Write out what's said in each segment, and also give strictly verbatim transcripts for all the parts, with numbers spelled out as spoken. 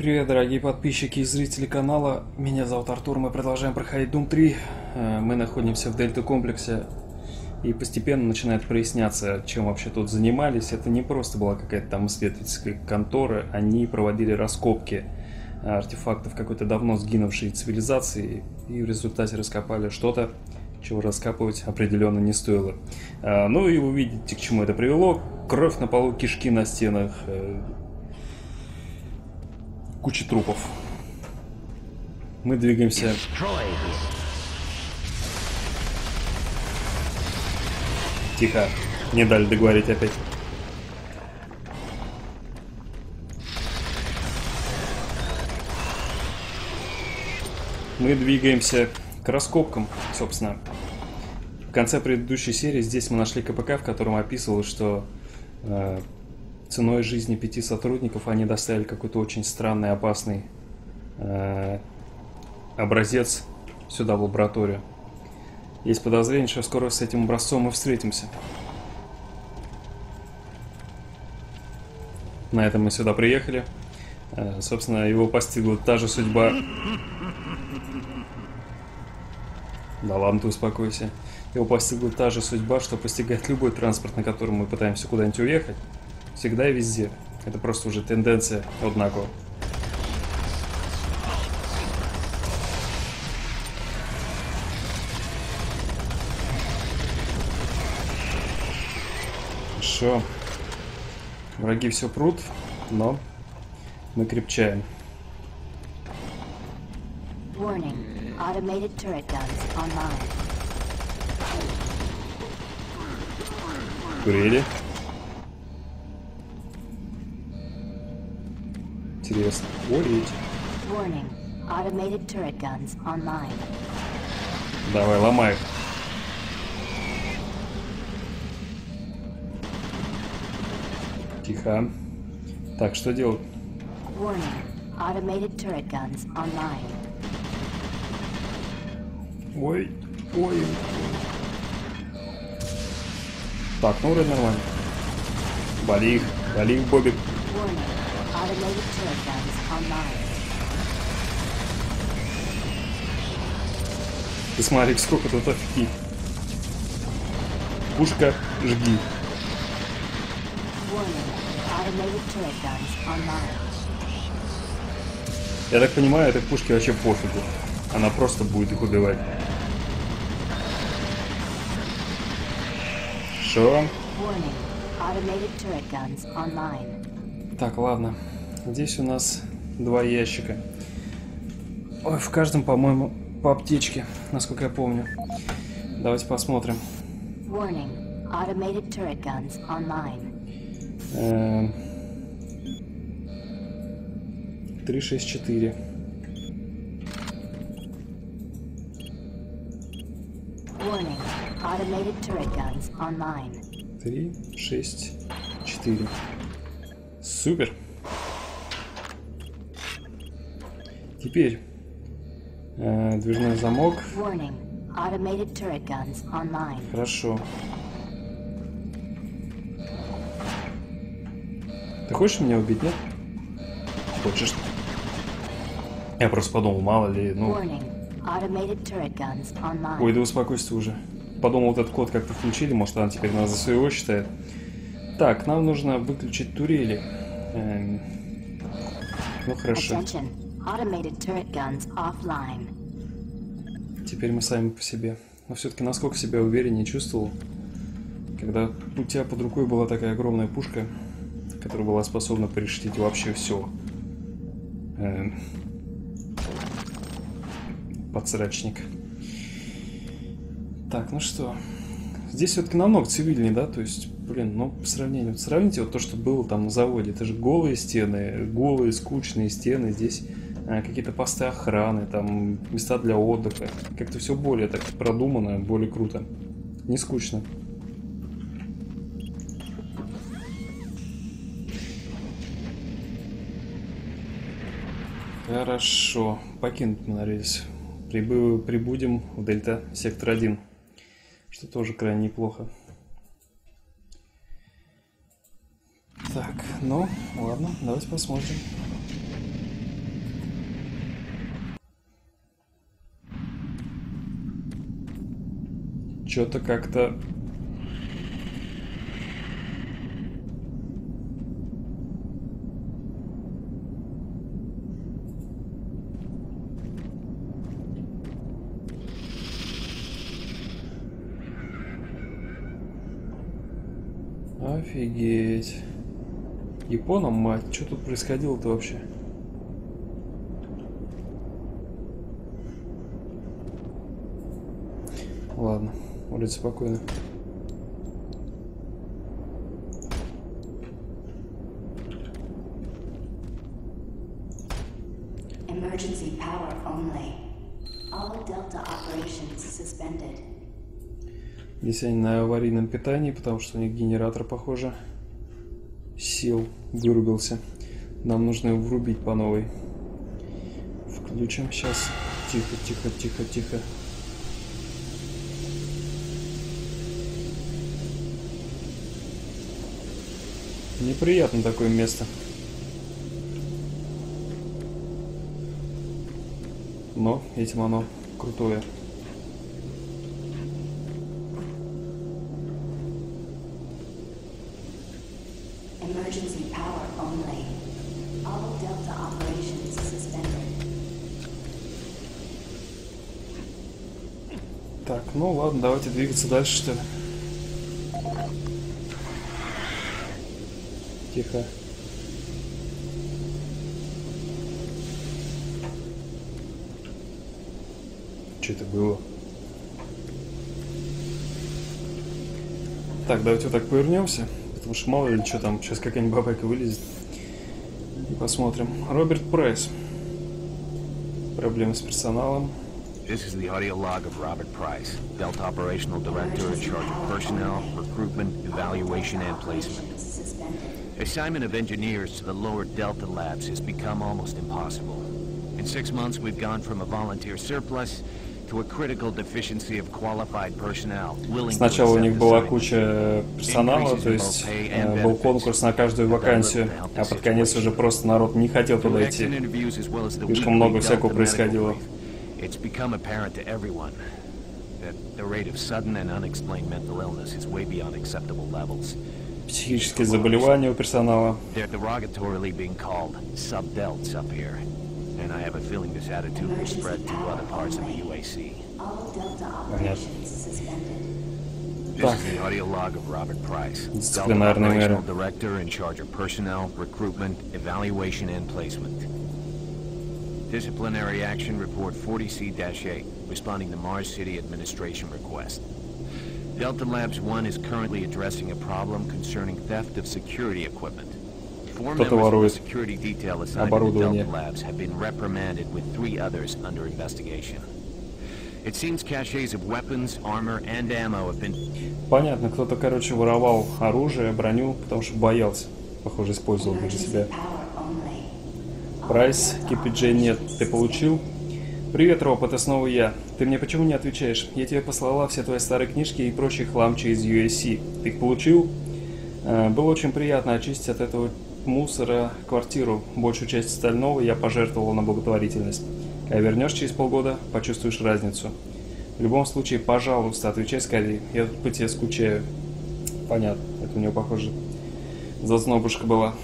Привет, дорогие подписчики и зрители канала. Меня зовут Артур, мы продолжаем проходить Doom три. Мы находимся в Дельта-комплексе. И постепенно начинает проясняться, чем вообще тут занимались. Это не просто была какая-то там исследовательская контора. Они проводили раскопки артефактов какой-то давно сгинувшей цивилизации. И в результате раскопали что-то, чего раскапывать определенно не стоило. Ну и вы видите, к чему это привело. Кровь на полу, кишки на стенах, куча трупов. Мы двигаемся. Тихо, не дали договорить опять. Мы двигаемся к раскопкам, собственно. В конце предыдущей серии здесь мы нашли КПК, в котором описывалось, что э, ценой жизни пяти сотрудников они доставили какой-то очень странный, опасный э, образец сюда, в лабораторию. Есть подозрение, что скоро с этим образцом мы встретимся. На этом мы сюда приехали. Э, собственно, его постигла та же судьба. Да ладно, ты успокойся. Его постигла та же судьба, что постигает любой транспорт, на котором мы пытаемся куда-нибудь уехать. Всегда и везде. Это просто уже тенденция однако. Хорошо. Враги все прут, но мы крепчаем. Warning. Automated turret guns online. Курили. Интересно. Курить. Warning. Automated turret guns online. Давай, ломай. Тихо. Так, что делать? Warning. Automated turret guns online. Ой, ой. Так, ну вроде нормально. Вали их, вали их, Бобик. Warning. Automated turret guns online. Ты смотри, сколько тут офигеть. Пушка, жги. Warning. Automated turret guns online. Я так понимаю, этой пушке вообще пофигу. Она просто будет их убивать. Хорошо. Warning. Automated turret guns online. Так, ладно. Здесь у нас два ящика. Ой, в каждом, по-моему, по аптечке, насколько я помню. Давайте посмотрим. Warning. Automated turret guns online. Эм, три шесть четыре. Warning. Automated turret guns online. три шесть четыре. Супер. Теперь э, движной замок. Warning. Automated turret guns online. Хорошо. Ты хочешь меня убить, нет? Хочешь? Я просто подумал, мало ли, ну... Warning. Automated turret guns online. Ой, да успокойся ты уже. Подумал, вот этот код как-то включили, может она теперь нас за своего считает. Так, нам нужно выключить турели. Эм... Ну хорошо. Attention. Automated turret guns offline. Теперь мы сами по себе. Но все-таки насколько себя увереннее чувствовал, когда у тебя под рукой была такая огромная пушка, которая была способна порешить вообще все. Эм... Подсрачник. Так, ну что. Здесь все-таки намного цивильнее, да? То есть, блин, ну, по сравнению. Вот сравните вот то, что было там на заводе. Это же голые стены, голые, скучные стены. Здесь а, какие-то посты охраны, там места для отдыха. Как-то все более так продумано, более круто. Не скучно. Хорошо. Покинуть мы надеюсь. Прибы... Прибудем в Дельта сектор один. Что тоже крайне неплохо. Так, ну, ладно, давайте посмотрим. Что-то как-то... Офигеть. Японом, мать, что тут происходило-то вообще? Ладно, улица спокойно. Emergency power only. All Delta operations suspended. Здесь они на аварийном питании, потому что у них генератор, похоже, сел, вырубился. Нам нужно его врубить по новой. Включим сейчас. Тихо, тихо, тихо, тихо. Неприятно такое место. Но этим оно крутое. Emergency power only. All Delta operations suspended. Так, ну ладно, давайте двигаться дальше, что ли. Тихо. Что это было? Так, давайте вот так повернемся. Потому что мало ли что там, сейчас какая-нибудь бабайка вылезет. И посмотрим. Роберт Прайс. Проблемы с персоналом. This is the audio log of Robert Price, Delta Operational Director in charge of personnel, recruitment, evaluation, and placement. Assignment of engineers to the lower Delta labs has become almost impossible. In six months, we've gone from a volunteer surplus to a critical deficiency of qualified personnel willing to Сначала у них accept была assignments. куча персонала, то есть э, был конкурс на каждую вакансию, а под конец уже просто народ не хотел туда Through идти. exit interviews as well as the Слишком weekly много Delta всякого medical происходило. brief, it's become apparent to everyone that the rate of sudden and unexplained mental illness is way beyond acceptable levels. Психические заболевания у персонала. They're derogatorily being called sub-delts up here, and I have a feeling this attitude will spread to other parts of the U A C. All Delta operations suspended. This is the audio log of Robert Price, Delta Дисциплинарные меры. Operational Director in charge of personnel, recruitment, evaluation, and placement. Disciplinary Action Report forty C eight, responding to Mars City Administration request. Delta Labs one is currently addressing a problem concerning theft of security equipment. Four Кто-то members of the ворует security detail assigned to the оборудование. Delta Labs have been reprimanded with three others under investigation. It seems caches of weapons, armor, and ammo have been... Понятно, кто-то, короче, воровал оружие, броню, потому что боялся. Похоже, использовал для Emergency себя. power only. Прайс, Кипиджей нет. Ты получил? Привет, Роб, это снова я. Ты мне почему не отвечаешь? Я тебе послала все твои старые книжки и прочий хлам через ю эс си. Ты их получил? Э, было очень приятно очистить от этого мусора квартиру. Большую часть остального я пожертвовал на благотворительность. Когда вернешь через полгода, почувствуешь разницу. В любом случае, пожалуйста, отвечай скорее. Я тут по тебе скучаю. Понятно. Это у него, похоже, зазнобушка была.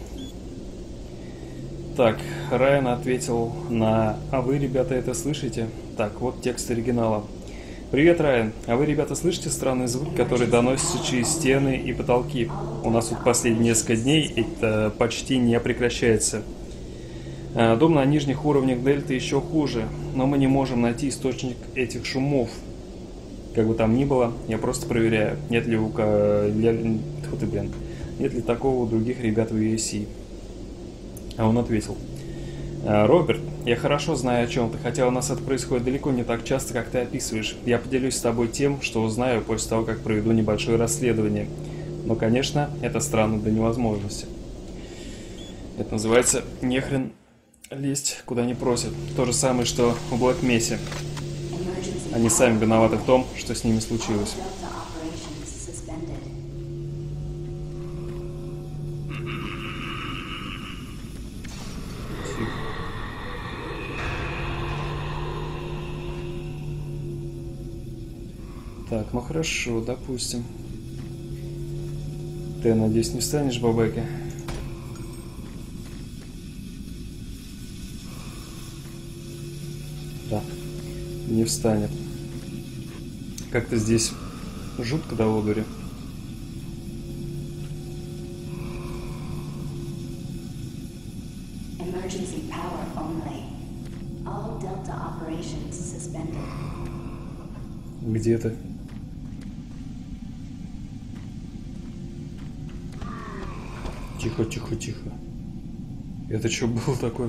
Так, Райан ответил на «А вы, ребята, это слышите?» Так, вот текст оригинала. «Привет, Райан. А вы, ребята, слышите странный звук, который доносится через стены и потолки? У нас тут последние несколько дней это почти не прекращается. А, Дом на нижних уровнях Дельты еще хуже, но мы не можем найти источник этих шумов. Как бы там ни было, я просто проверяю, нет ли у ка... ля- Тьфу ты, блин. Нет ли такого у других ребят в ю эс си?» А он ответил: «А, Роберт, я хорошо знаю, о чем ты, хотя у нас это происходит далеко не так часто, как ты описываешь. Я поделюсь с тобой тем, что узнаю после того, как проведу небольшое расследование. Но, конечно, это странно до невозможности». Это называется «нехрен лезть, куда не просят». То же самое, что в Блэк Мессе. Они сами виноваты в том, что с ними случилось. Delta operations suspended. Так, ну хорошо, допустим. Ты, надеюсь, не встанешь, бабайка? Да, не встанет. Как-то здесь жутко до одури. Emergency power only. All Delta operations suspended. Где ты? Тихо, тихо, тихо. Это что было такое?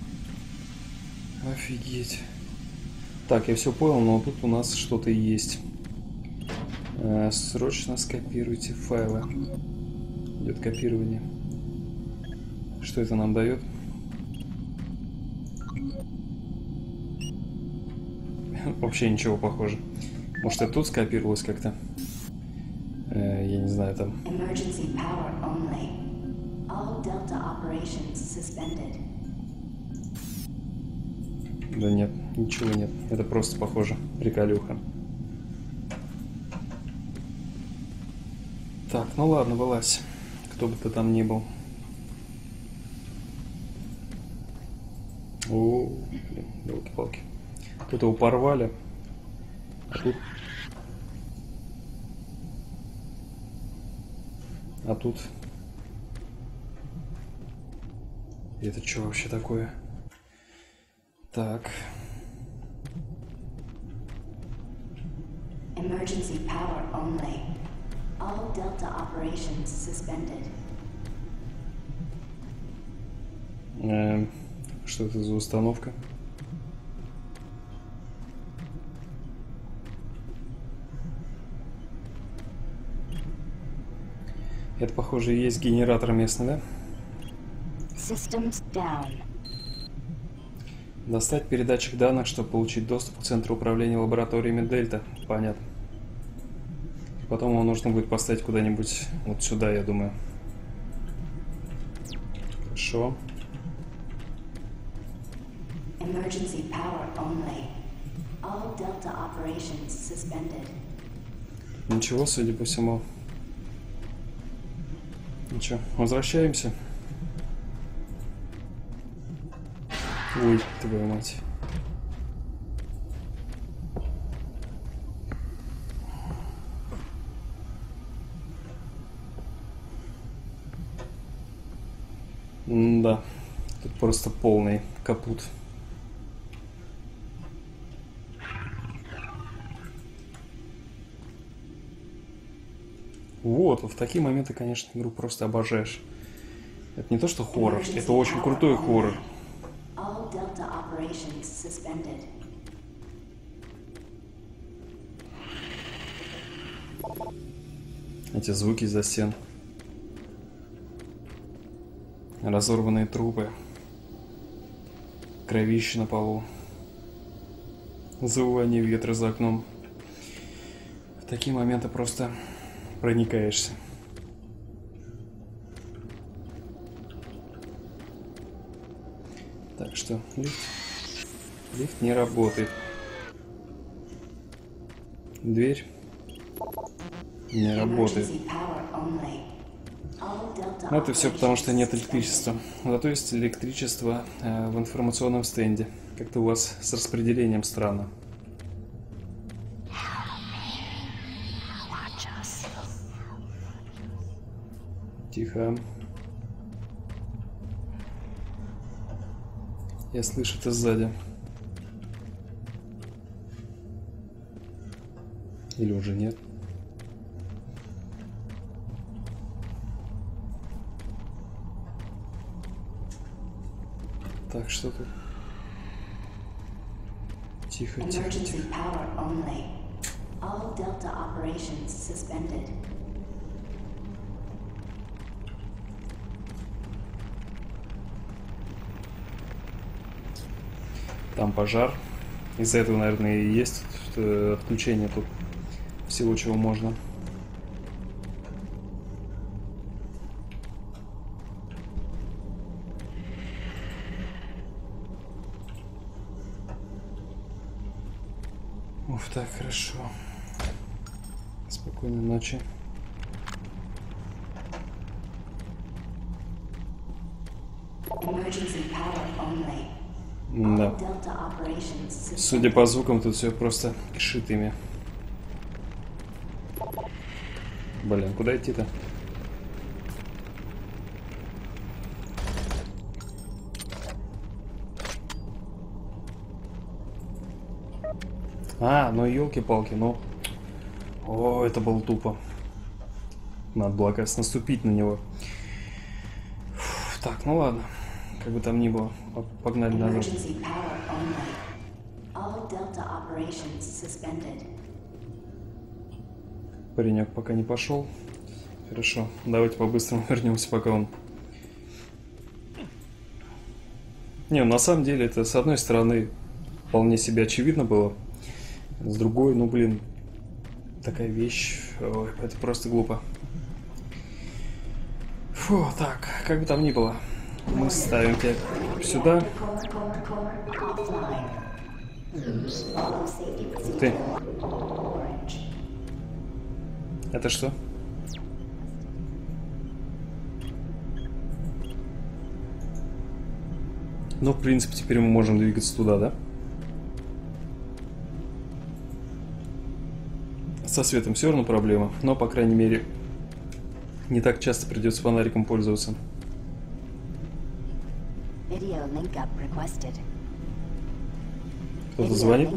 Офигеть. Так, я все понял, но тут у нас что-то есть. Э, срочно скопируйте файлы. Идет копирование. Что это нам дает? Вообще ничего похоже. Может, это тут скопировалось как-то? Э, я не знаю, там. Emergency power only. All Delta operations suspended. Да нет, ничего нет. Это просто похоже. Приколюха. Так, ну ладно, вылазь. Кто бы ты там ни был. О, блин, елки-палки. Тут его порвали. А тут... А тут... Это что вообще такое? Так. Emergency power only. All Delta operations suspended. Эм, что это за установка? Это, похоже, и есть генератор местный, да? Systems down. Достать передатчик данных, чтобы получить доступ к центру управления лабораториями Дельта. Понятно. Потом его нужно будет поставить куда-нибудь вот сюда, я думаю. Хорошо. Emergency power only. All Delta operations suspended. Ничего, судя по всему. Ничего, возвращаемся. Ой, твою мать. М-да, тут просто полный капут. Вот, в такие моменты, конечно, игру просто обожаешь. Это не то, что хоррор, это очень крутой хоррор. All Delta operations suspended. Эти звуки из-за стен. Разорванные трупы. Кровище на полу. Завывание ветра за окном. В такие моменты просто проникаешься. Так что лифт. Лифт не работает. Дверь не работает. Emergency power only. All Delta Это все потому, что нет operations электричества. Зато есть электричество э, в информационном стенде. Как-то у вас с распределением странно. Тихо. Я слышу это сзади. Или уже нет? Так, что тут? Тихо, тихо, Emergency тихо. power only. All Delta operations suspended. Там пожар. Из-за этого, наверное, и есть э, отключение тут всего, чего можно. Уф, так, хорошо. Спокойной ночи. Да. Судя по звукам, тут все просто кишит ими. Блин, куда идти-то? А, ну елки-палки, ну. О, это было тупо. Надо было, кажется, наступить на него. Фу, так, ну ладно. Как бы там ни было. Погнали назад. Паренек пока не пошел. Хорошо. Давайте по-быстрому вернемся, пока он... Не, на самом деле это с одной стороны вполне себе очевидно было. С другой, ну блин, такая вещь, ой, это просто глупо. Фу, так, как бы там ни было, мы ставим тебя сюда. Ух ты. Это что? Ну, в принципе, теперь мы можем двигаться туда, да? Со светом все равно проблема, но, по крайней мере, не так часто придется фонариком пользоваться. Кто-то звонит?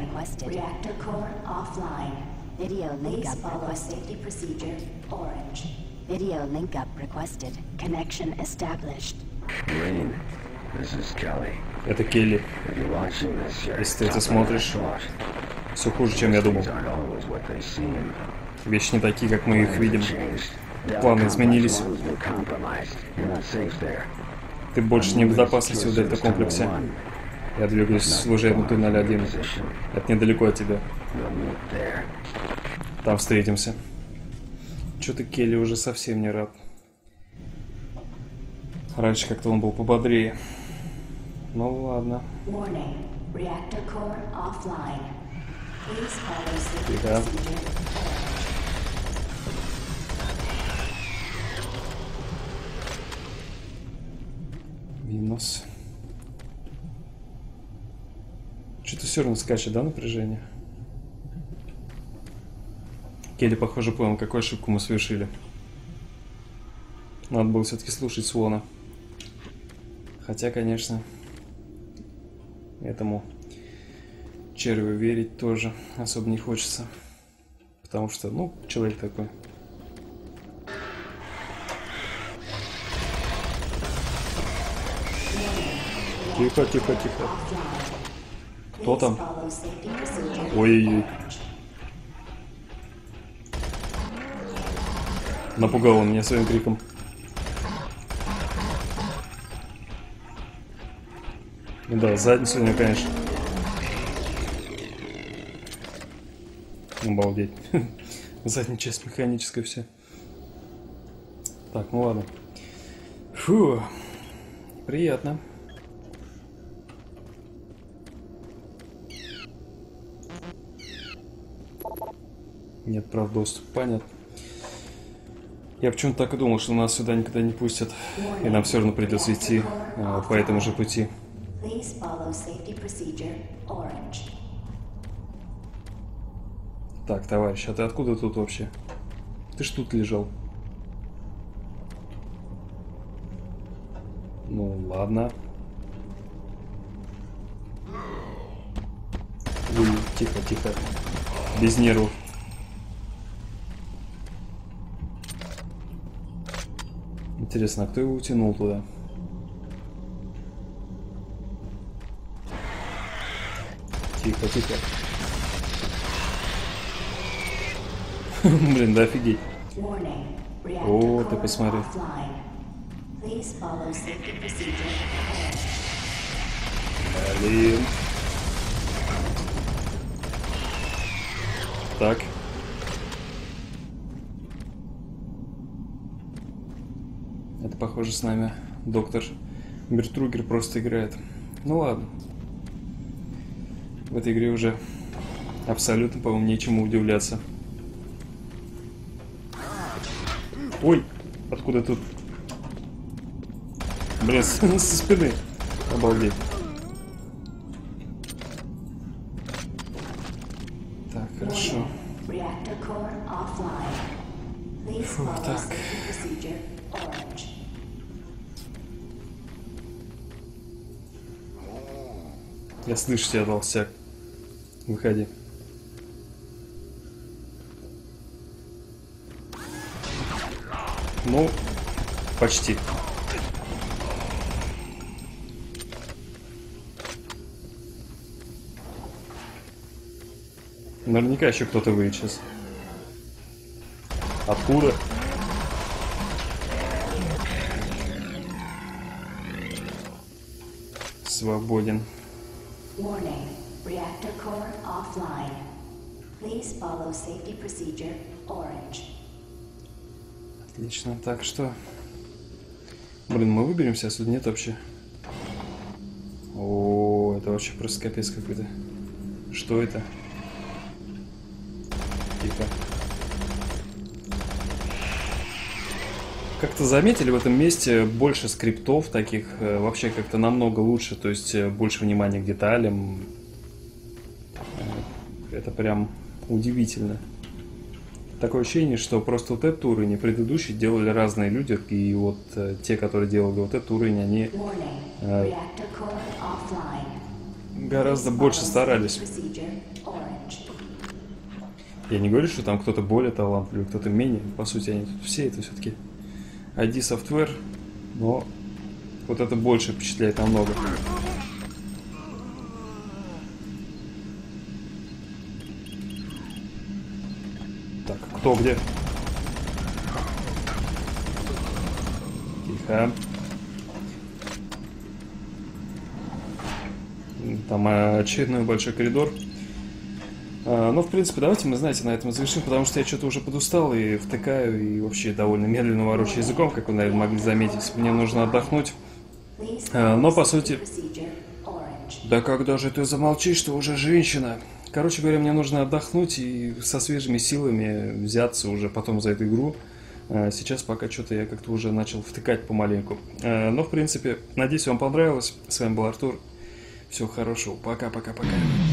Это Келли. Если ты это смотришь, все хуже, чем я думал. Вещи не такие, как мы их видим. Планы изменились. Ты больше не в безопасности в дельта-комплексе. Я двигаюсь в служебный туннель один. Это недалеко от тебя. Там встретимся. Что-то Келли уже совсем не рад. Раньше как-то он был пободрее. Ну ладно. Тихо. Минус. Что-то все равно скачет, да, напряжение? Келли, похоже, понял, какую ошибку мы совершили. Надо было все-таки слушать Свона. Хотя, конечно, этому червю верить тоже особо не хочется. Потому что, ну, человек такой. Тихо, тихо, тихо. Кто там? Ой-ой-ой. Напугал он меня своим криком. Да, задницу у меня, конечно. Обалдеть. Задняя часть механическая вся. Так, ну ладно. Фу. Приятно. Нет, правда, доступ. Понятно. Я почему-то так и думал, что нас сюда никогда не пустят. И нам все равно придется идти а, по этому же пути. Так, товарищ, а ты откуда тут вообще? Ты ж тут лежал. Ну, ладно. Ой, тихо, тихо. Без нервов. Интересно, а кто его утянул туда? Тихо, тихо. Блин, да офигеть. О, ты посмотри. Блин. Так. Это, похоже, с нами доктор Бертругер просто играет. Ну ладно. В этой игре уже абсолютно, по-моему, нечему удивляться. Ой, откуда тут? Блин, со спины. Обалдеть. Так, хорошо. Фу, так. Я слышу тебя, толстяк. Выходи. Ну, почти. Наверняка еще кто-то выйдет сейчас. Откуда? Свободен. Warning. Reactor core offline. Please follow safety procedure orange. Отлично. Так, что? Блин, мы выберемся, а тут нет вообще. О, это вообще просто капец какой-то. Что это? Тихо. Как-то заметили, в этом месте больше скриптов таких, э, вообще как-то намного лучше, то есть э, больше внимания к деталям. Э, это прям удивительно. Такое ощущение, что просто вот этот уровень и предыдущий делали разные люди, и вот э, те, которые делали вот этот уровень, они э, гораздо больше старались. Я не говорю, что там кто-то более талантливый, кто-то менее. По сути, они тут все это все-таки ай ди Software, но вот это больше впечатляет намного. Так, кто где? Тихо. Там очередной большой коридор. А, ну, в принципе, давайте мы, знаете, на этом завершим, потому что я что-то уже подустал и втыкаю, и вообще довольно медленно ворочаю языком, как вы, наверное, могли заметить. Мне нужно отдохнуть. А, но, по сути... Да когда же ты замолчишь, что уже женщина? Короче говоря, мне нужно отдохнуть и со свежими силами взяться уже потом за эту игру. А, сейчас пока что-то я как-то уже начал втыкать помаленьку. А, но, в принципе, надеюсь, вам понравилось. С вами был Артур. Всего хорошего. Пока-пока-пока.